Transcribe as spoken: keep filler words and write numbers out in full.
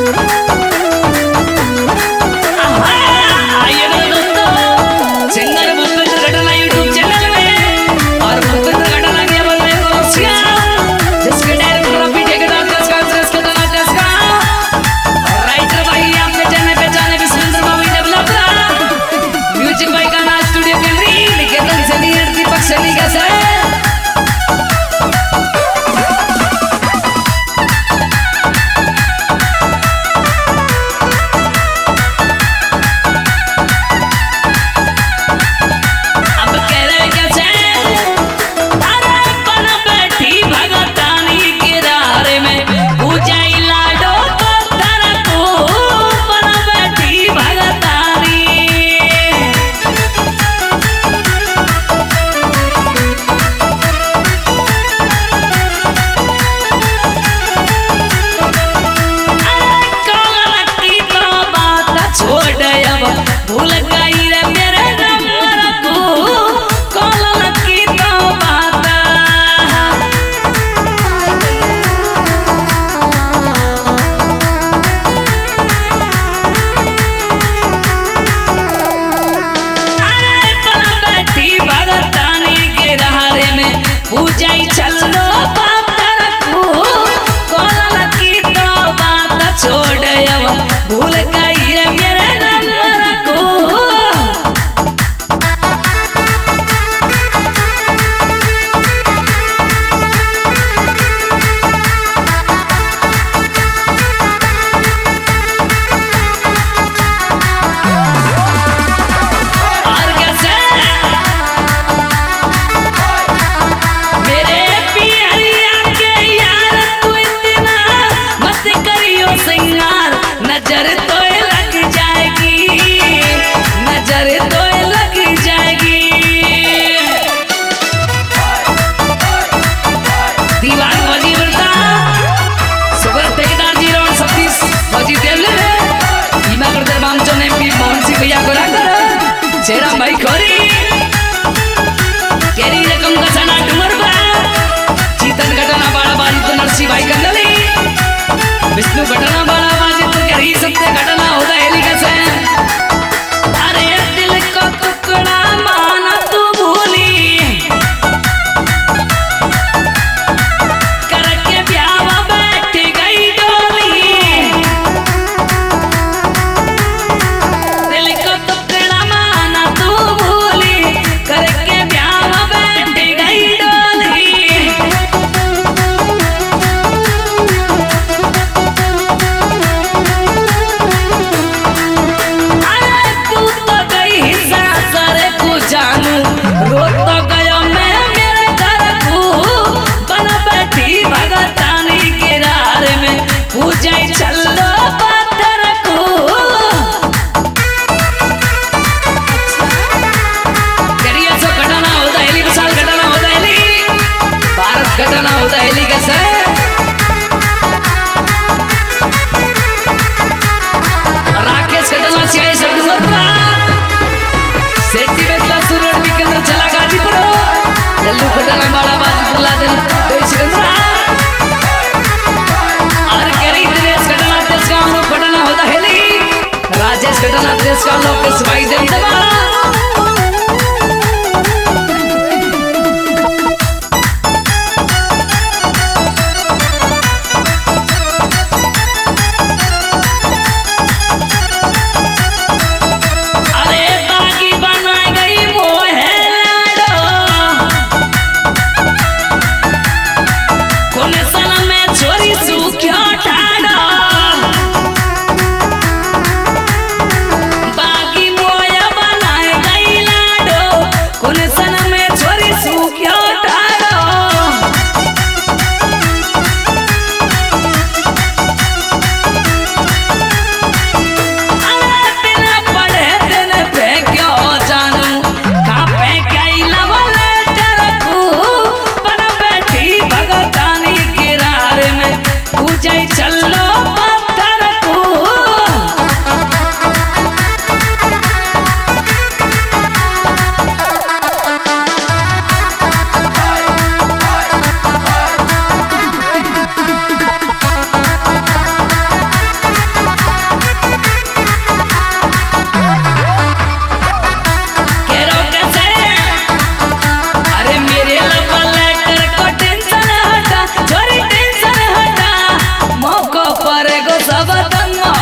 जयराम भाई खोरी केरी रकम का सना डूमर बा चीतन घटना बाड़ा बाजी तो नरसी भाई कंदली विष्णु घटना बाड़ा बाजी तो केरी सत्य घटना होता है लिखा से अरे दिल को टुकड़ा माना तू भूली करके ब्याह बैठ गई डोली दिल को टुकड़ा माना तू भूली करके ब्याह बैठ गई डोली अरे तू तो गई हिस्सा सारे को जानू रो तो गया मैं मेरे घर को बन बैठी भगतानी के रार में पूजा चलो पाथर को करिए सो घटना होता है विशाल घटना होता है भारत घटना होता है कैसे राकेश घटना से सदगुरुत्वा सेठी बेतला सुरड़ बिकंदर चला गाजीपुर लल्लू घटना बाड़ा बाजीपुर लादन देश गंगा और करी दिनेश घटना देश का हम घटना होता है राजेश घटना देश का लोग सवाई देव दबा अरे बागी बना गई मोहे लाडो कोने सन में छोरी सूख्यो ठाडो बागी मोया बना करे गो सब तन्मा